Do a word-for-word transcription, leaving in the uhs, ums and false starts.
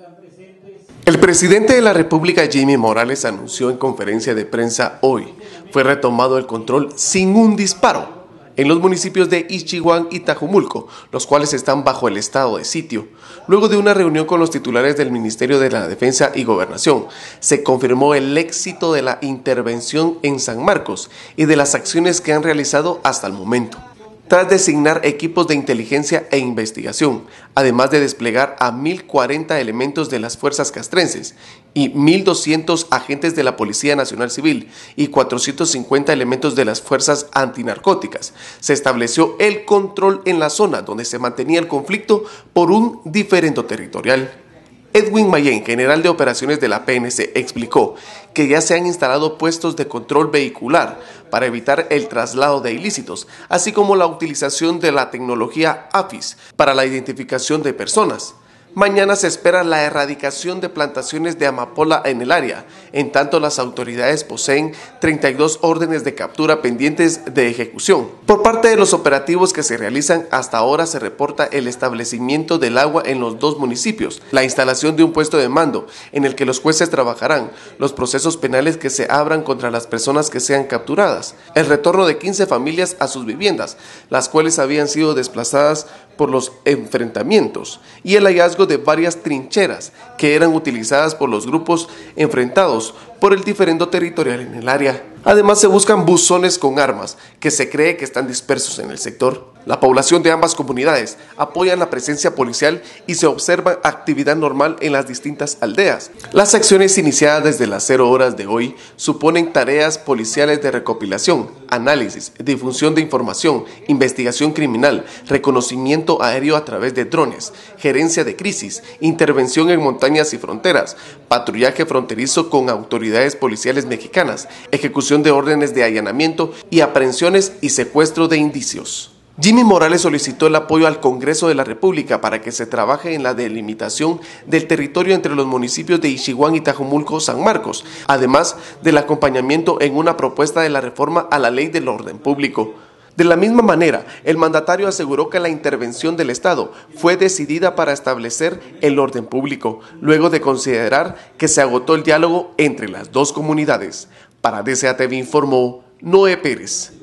El presidente de la República, Jimmy Morales, anunció en conferencia de prensa hoy, fue retomado el control sin un disparo en los municipios de Ischiguán y Tajumulco, los cuales están bajo el estado de sitio. Luego de una reunión con los titulares del Ministerio de la Defensa y Gobernación, se confirmó el éxito de la intervención en San Marcos y de las acciones que han realizado hasta el momento. Tras designar equipos de inteligencia e investigación, además de desplegar a mil cuarenta elementos de las fuerzas castrenses y mil doscientos agentes de la Policía Nacional Civil y cuatrocientos cincuenta elementos de las fuerzas antinarcóticas, se estableció el control en la zona donde se mantenía el conflicto por un diferendo territorial. Edwin Mayén, general de operaciones de la P N C, explicó que ya se han instalado puestos de control vehicular para evitar el traslado de ilícitos, así como la utilización de la tecnología A F I S para la identificación de personas. Mañana se espera la erradicación de plantaciones de amapola en el área, en tanto las autoridades poseen treinta y dos órdenes de captura pendientes de ejecución. Por parte de los operativos que se realizan, hasta ahora se reporta el establecimiento del agua en los dos municipios, la instalación de un puesto de mando en el que los jueces trabajarán, los procesos penales que se abran contra las personas que sean capturadas, el retorno de quince familias a sus viviendas, las cuales habían sido desplazadas por los enfrentamientos, y el hallazgo de varias trincheras que eran utilizadas por los grupos enfrentados por el diferendo territorial en el área. Además, se buscan buzones con armas que se cree que están dispersos en el sector. La población de ambas comunidades apoya la presencia policial y se observa actividad normal en las distintas aldeas. Las acciones iniciadas desde las cero horas de hoy suponen tareas policiales de recopilación, análisis, difusión de información, investigación criminal, reconocimiento aéreo a través de drones, gerencia de crisis, intervención en montañas y fronteras, patrullaje fronterizo con autoridades policiales mexicanas, ejecución de órdenes de allanamiento y aprehensiones y secuestro de indicios. Jimmy Morales solicitó el apoyo al Congreso de la República para que se trabaje en la delimitación del territorio entre los municipios de Ischiguán y Tajumulco, San Marcos, además del acompañamiento en una propuesta de la reforma a la Ley del Orden Público. De la misma manera, el mandatario aseguró que la intervención del Estado fue decidida para establecer el orden público, luego de considerar que se agotó el diálogo entre las dos comunidades. Para D C A T V informó Noé Pérez.